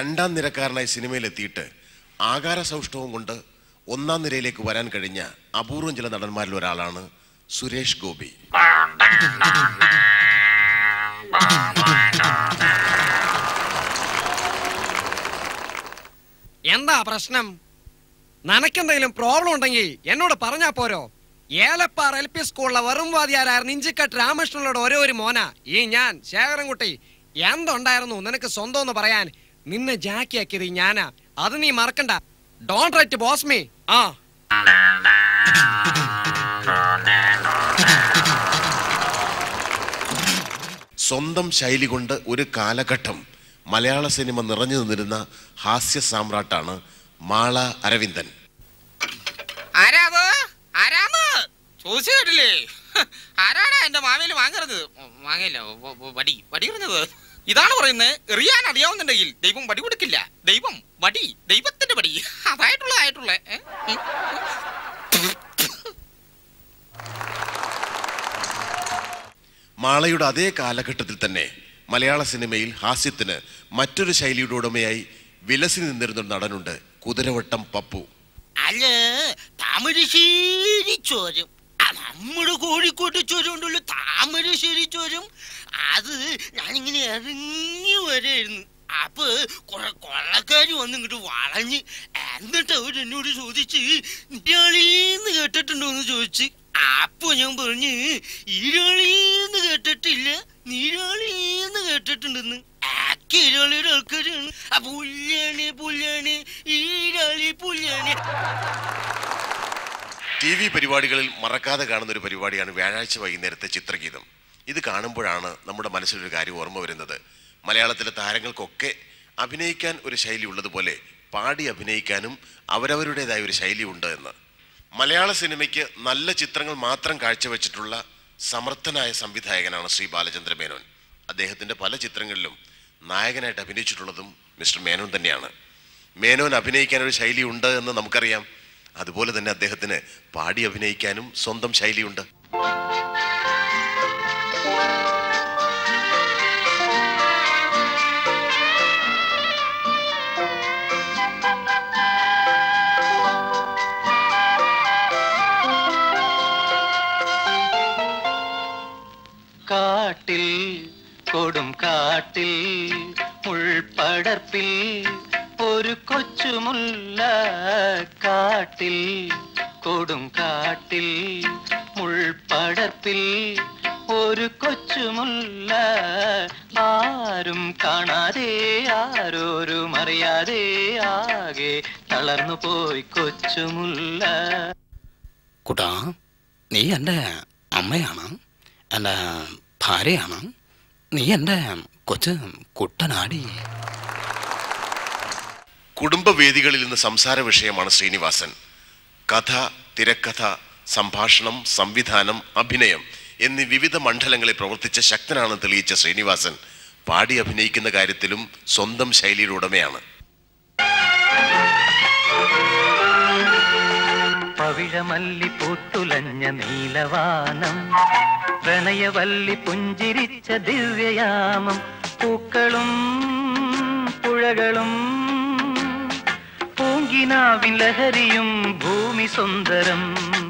രണ്ടാം നിരക്കാരനായി സിനിമയിലെത്തിയിട്ട് ആകാര സൗഷ്ഠവം കൊണ്ട് ഒന്നാം നിരയിലേക്ക് വരാൻ കഴിഞ്ഞ അപൂർവം ചില നടന്മാരിൽ ഒരാളാണ് സുരേഷ് ഗോപി. എന്താ പ്രശ്നം? നനക്കെന്തെങ്കിലും പ്രോബ്ലം ഉണ്ടെങ്കിൽ എന്നോട് പറഞ്ഞാ പോരോ? ഏലപ്പാറ LP സ്കൂളിലെ വെറും വാദിയാരായിരുന്നു ഇഞ്ചിക്കട്ട് രാമകൃഷ്ണനോട് ഒരേ ഒരു മോന ഈ ഞാൻ ശേഖരൻകുട്ടി. എന്തുണ്ടായിരുന്നു നിനക്ക് സ്വന്തം എന്ന് പറയാൻ? നിന്നെ ജാക്കിയാക്കിയത് ഞാനാ, അത് നീ മറക്കണ്ട. Don't right boss me. ആ സ്വന്തം ശൈലി കൊണ്ട് ഒരു കാലഘട്ടം മലയാള സിനിമ നിറഞ്ഞു നിന്നിരുന്ന ഹാസ്യ സാമ്രാട്ടാണ് മാള അരവിന്ദൻ. ആരാടാ എന്റെ മാവേല് വാങ്ങരുത്? വാങ്ങില്ല, വടി പറഞ്ഞത് ഇതാണ് പറയുന്നത്. എറിയാൻ അറിയാവുന്നുണ്ടെങ്കിൽ ദൈവം വടി കൊടുക്കില്ല. ദൈവം വടി, ദൈവത്തിന്റെ വടി. അതായിട്ടുള്ള മാളയുടെ അതേ കാലഘട്ടത്തിൽ തന്നെ മലയാള സിനിമയിൽ ഹാസ്യത്തിന് മറ്റൊരു ശൈലിയുടെ ഉടമയായി വിലസി നിന്നിരുന്നൊരു നടനുണ്ട്, കുതിരവട്ടം പപ്പു. അല്ല, താമരശ്ശേരി ചോരം, നമ്മുടെ കോഴിക്കോട്ട് ചോരം ഉണ്ടല്ലോ, താമരശ്ശേരി ചോരം. അത് ഞാനിങ്ങനെ ഇറങ്ങി വരായിരുന്നു. അപ്പൊ കുറെ കൊള്ളക്കാര് വന്ന് ഇങ്ങോട്ട് വളഞ്ഞ്, എന്നിട്ട് അവർ എന്നോട് ചോദിച്ച് ഈരാളിന്ന് കേട്ടിട്ടുണ്ടോന്ന് ചോദിച്ച്. അപ്പൊ ഞാൻ പറഞ്ഞ് ഈരാളിന്ന് കേട്ടിട്ടില്ല, നീരാളിന്ന് കേട്ടിട്ടുണ്ടെന്ന്. ഈരാളിയുടെ ആൾക്കാരാണ്. പുല്ലാണ് ഈരാളി പുല്ലാണ്. TV പരിപാടികളിൽ മറക്കാതെ കാണുന്ന ഒരു പരിപാടിയാണ് വ്യാഴാഴ്ച വൈകുന്നേരത്തെ ചിത്രഗീതം. ഇത് കാണുമ്പോഴാണ് നമ്മുടെ മനസ്സിലൊരു കാര്യം ഓർമ്മ വരുന്നത്. മലയാളത്തിലെ താരങ്ങൾക്കൊക്കെ അഭിനയിക്കാൻ ഒരു ശൈലി ഉള്ളതുപോലെ പാടി അഭിനയിക്കാനും അവരവരുടേതായ ഒരു ശൈലി ഉണ്ട് എന്ന്. മലയാള സിനിമയ്ക്ക് നല്ല ചിത്രങ്ങൾ മാത്രം കാഴ്ചവെച്ചിട്ടുള്ള സമർത്ഥനായ സംവിധായകനാണ് ശ്രീ ബാലചന്ദ്ര മേനോൻ. അദ്ദേഹത്തിൻ്റെ പല ചിത്രങ്ങളിലും നായകനായിട്ട് അഭിനയിച്ചിട്ടുള്ളതും മിസ്റ്റർ മേനോൻ തന്നെയാണ്. മേനോൻ അഭിനയിക്കാനൊരു ശൈലി ഉണ്ട് എന്ന് നമുക്കറിയാം. അതുപോലെ തന്നെ അദ്ദേഹത്തിന് പാടി അഭിനയിക്കാനും സ്വന്തം ശൈലിയുണ്ട്. കാട്ടിൽ കൊടും കാട്ടിൽ മുൾപടർപ്പിൽ ഒരു കൊച്ചുമുല്ല, കാട്ടിൽ കൊടും കാട്ടിൽ മുൾപടർപ്പിൽ ഒരു കൊച്ചുമുല്ല, ആരും കാണാതെ ആരോരും അറിയാതെ ആകെ തളർന്നു പോയി കൊച്ചുമുല്ല. കുട്ടാ, നീ എൻ്റെ അമ്മയാണ്, എൻ്റെ ഭാര്യയാണ്, നീ എൻ്റെ കൊച്ചു കുട്ടനാടി. കുടുംബവേദികളിൽ നിന്ന് സംസാര വിഷയമാണ് ശ്രീനിവാസൻ. കഥ, തിരക്കഥ, സംഭാഷണം, സംവിധാനം, അഭിനയം എന്നീ വിവിധ മണ്ഡലങ്ങളിൽ പ്രവർത്തിച്ച ശക്തനാണെന്ന് തെളിയിച്ച ശ്രീനിവാസൻ പാടി അഭിനയിക്കുന്ന കാര്യത്തിലും സ്വന്തം ശൈലിയുടെ ഉടമയാണ്. പവിഴമല്ലി പൂത്തുലഞ്ഞ നീലവാനം, പ്രണയവല്ലി പുഞ്ചിരിച്ച ദിവ്യയാമം, പൂക്കളും പുഴകളും പൂങ്കിനാവിൻ ലഹരിയും ഭൂമി സുന്ദരം.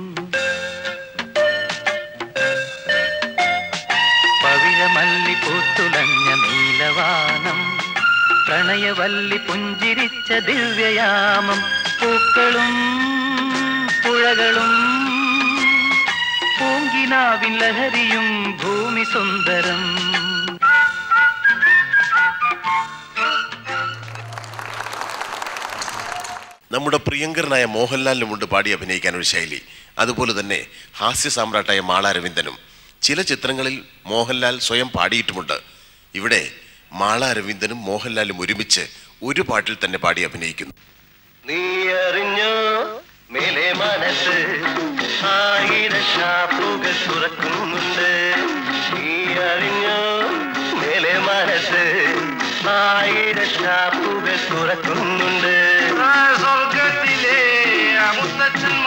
പവിഴമല്ലി പൂത്തുലഞ്ഞ നീലവാനം, പ്രണയവല്ലി പുഞ്ചിരിച്ച ദിവ്യയാമം, പൂക്കളും പുഴകളും പൂങ്കിനാവിൻ ലഹരിയും ഭൂമി സുന്ദരം. നമ്മുടെ പ്രിയങ്കരനായ മോഹൻലാലിനുമുണ്ട് പാടി അഭിനയിക്കാൻ ഒരു ശൈലി. അതുപോലെ തന്നെ ഹാസ്യ സാമ്രാട്ടായ മാള അരവിന്ദനും ചില ചിത്രങ്ങളിൽ മോഹൻലാൽ സ്വയം പാടിയിട്ടുമുണ്ട്. ഇവിടെ മാള അരവിന്ദനും മോഹൻലാലും ഒരുമിച്ച് ഒരു പാട്ടിൽ തന്നെ പാടി അഭിനയിക്കുന്നു. നീ അറിഞ്ഞോ മേലെ മനസ്സ് ആയിരം ഷാപ്പുകൾ തുറക്കുന്നുണ്ട്, നീ അറിഞ്ഞോ മേലെ മനസ്സ് ആയിരം ഷാപ്പുകൾ തുറക്കുന്നുണ്ട്. സ്വർഗത്തിലെ മുത്തച്ഛൻ